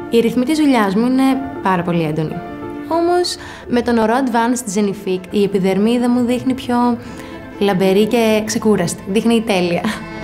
Η ρυθμή της δουλειάς μου είναι πάρα πολύ έντονη. Όμως, με τον ορό Advanced Genifique, η επιδερμίδα μου δείχνει πιο λαμπερή και ξεκούραστη. Δείχνει τέλεια.